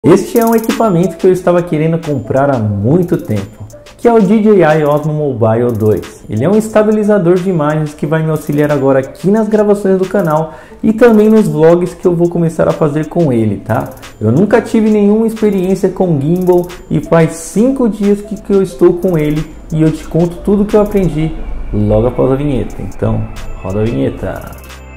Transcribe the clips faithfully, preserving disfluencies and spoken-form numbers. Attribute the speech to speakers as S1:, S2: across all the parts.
S1: Este é um equipamento que eu estava querendo comprar há muito tempo, que é o D J I Osmo Mobile dois. Ele é um estabilizador de imagens que vai me auxiliar agora aqui nas gravações do canal e também nos vlogs que eu vou começar a fazer com ele, tá? Eu nunca tive nenhuma experiência com gimbal e faz cinco dias que, que eu estou com ele e eu te conto tudo que eu aprendi logo após a vinheta. Então, roda a vinheta!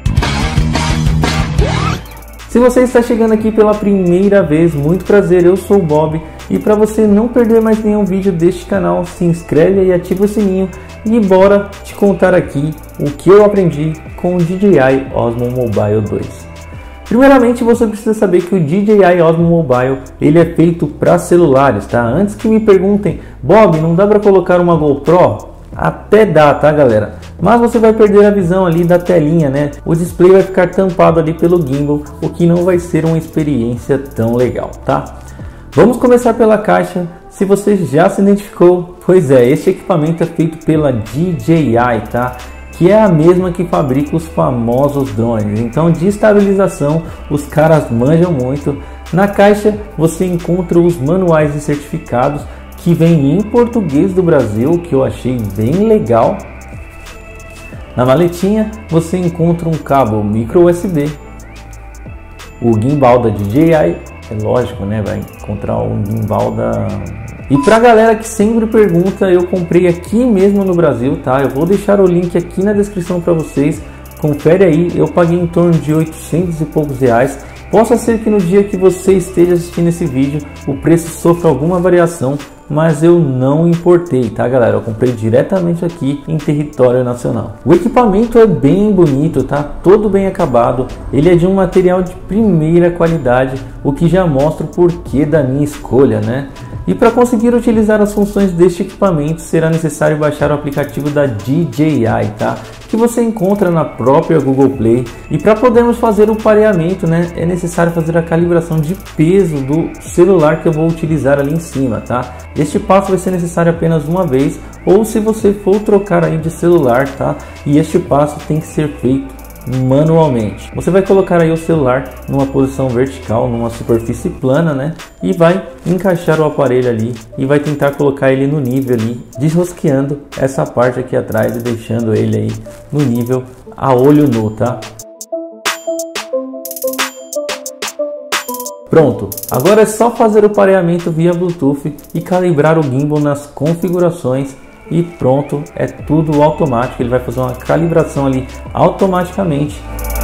S1: Se você está chegando aqui pela primeira vez, muito prazer, eu sou o Bob. E para você não perder mais nenhum vídeo deste canal, se inscreve e ativa o sininho. E bora te contar aqui o que eu aprendi com o D J I Osmo Mobile dois. Primeiramente, você precisa saber que o D J I Osmo Mobile ele é feito para celulares, tá? Antes que me perguntem, Bob, não dá para colocar uma GoPro? Até dá, tá galera? Mas você vai perder a visão ali da telinha, né? O display vai ficar tampado ali pelo gimbal, o que não vai ser uma experiência tão legal, tá? Vamos começar pela caixa. Se você já se identificou, pois é, este equipamento é feito pela D J I, tá? Que é a mesma que fabrica os famosos drones. Então, de estabilização, os caras manjam muito. Na caixa você encontra os manuais e certificados que vem em português do Brasil, que eu achei bem legal. Na maletinha você encontra um cabo micro U S B, o gimbal da D J I, é lógico, né? Vai encontrar um gimbal da... E pra galera que sempre pergunta, eu comprei aqui mesmo no Brasil, tá? Eu vou deixar o link aqui na descrição para vocês. Confere aí, eu paguei em torno de oitocentos e poucos reais. Possa ser que no dia que você esteja assistindo esse vídeo o preço sofra alguma variação, mas eu não importei, tá galera? Eu comprei diretamente aqui em território nacional. O equipamento é bem bonito, tá? Todo bem acabado. Ele é de um material de primeira qualidade, o que já mostra o porquê da minha escolha, né? E para conseguir utilizar as funções deste equipamento, será necessário baixar o aplicativo da D J I, tá? Que você encontra na própria Google Play. E para podermos fazer o pareamento, né, é necessário fazer a calibração de peso do celular que eu vou utilizar ali em cima, tá? Este passo vai ser necessário apenas uma vez, ou se você for trocar aí de celular, tá? E este passo tem que ser feito manualmente. Você vai colocar aí o celular numa posição vertical, numa superfície plana, né? E vai encaixar o aparelho ali e vai tentar colocar ele no nível ali, desrosqueando essa parte aqui atrás e deixando ele aí no nível a olho nu, tá? Pronto, agora é só fazer o pareamento via Bluetooth e calibrar o gimbal nas configurações e pronto, é tudo automático. Ele vai fazer uma calibração ali automaticamente.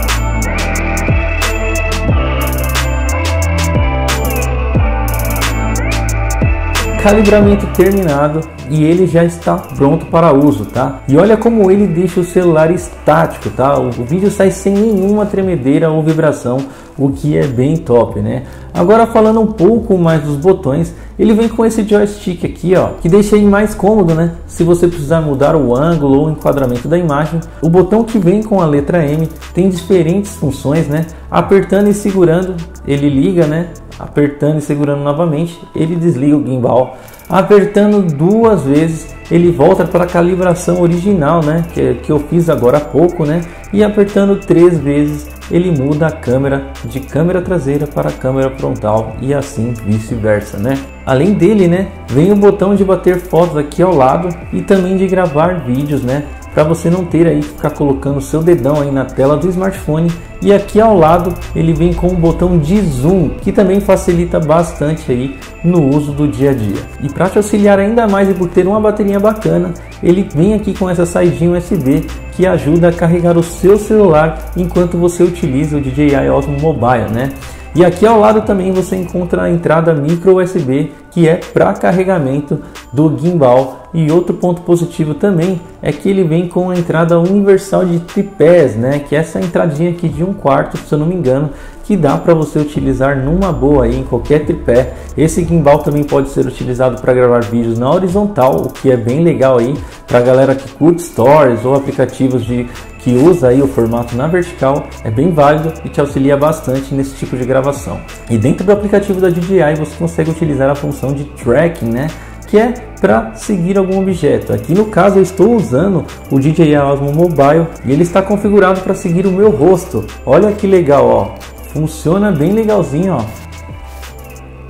S1: Calibramento terminado e ele já está pronto para uso, tá? E olha como ele deixa o celular estático, tá? O vídeo sai sem nenhuma tremedeira ou vibração, o que é bem top, né? Agora falando um pouco mais dos botões, ele vem com esse joystick aqui, ó, que deixa ele mais cômodo, né? Se você precisar mudar o ângulo ou o enquadramento da imagem. O botão que vem com a letra M tem diferentes funções, né? Apertando e segurando, ele liga, né? Apertando e segurando novamente, ele desliga o gimbal. Apertando duas vezes, ele volta para a calibração original, né? Que, que eu fiz agora há pouco, né? E apertando três vezes, ele muda a câmera de câmera traseira para câmera frontal e assim vice-versa, né? Além dele, né? Vem o botão de bater fotos aqui ao lado e também de gravar vídeos, né? Para você não ter aí que ficar colocando o seu dedão aí na tela do smartphone. E aqui ao lado ele vem com um botão de zoom, que também facilita bastante aí no uso do dia a dia. E para te auxiliar ainda mais e por ter uma bateria bacana, ele vem aqui com essa saidinha U S B que ajuda a carregar o seu celular enquanto você utiliza o D J I Osmo Mobile, né? E aqui ao lado também você encontra a entrada micro U S B, que é para carregamento do gimbal. E outro ponto positivo também é que ele vem com a entrada universal de tripés, né? Que é essa entradinha aqui de um quarto, se eu não me engano, que dá para você utilizar numa boa aí em qualquer tripé. Esse gimbal também pode ser utilizado para gravar vídeos na horizontal, o que é bem legal aí para galera que curte stories ou aplicativos de que usa aí o formato na vertical. É bem válido e te auxilia bastante nesse tipo de gravação. E dentro do aplicativo da D J I você consegue utilizar a função de tracking, né? Que é para seguir algum objeto. Aqui no caso eu estou usando o D J I Osmo Mobile e ele está configurado para seguir o meu rosto. Olha que legal, ó. Funciona bem legalzinho, ó.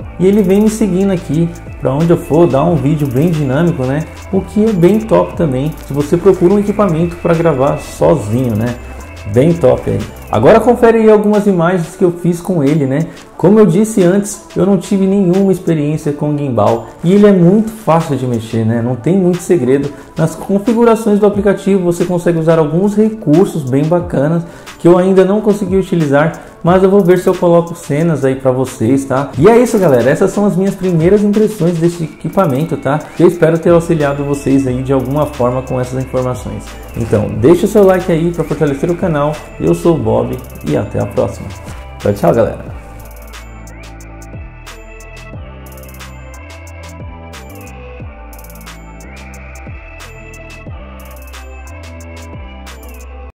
S1: e ele vem me seguindo aqui para onde eu for, dar um vídeo bem dinâmico, né? O que é bem top também, se você procura um equipamento para gravar sozinho, né? Bem top aí. Agora confere aí algumas imagens que eu fiz com ele, né? Como eu disse antes, eu não tive nenhuma experiência com gimbal e ele é muito fácil de mexer, né? Não tem muito segredo. Nas configurações do aplicativo você consegue usar alguns recursos bem bacanas que eu ainda não consegui utilizar, mas eu vou ver se eu coloco cenas aí para vocês, tá? E é isso, galera, essas são as minhas primeiras impressões desse equipamento, tá? Eu espero ter auxiliado vocês aí de alguma forma com essas informações. Então, deixa o seu like aí para fortalecer o canal. Eu sou o Bob e até a próxima. Tchau, tchau, galera.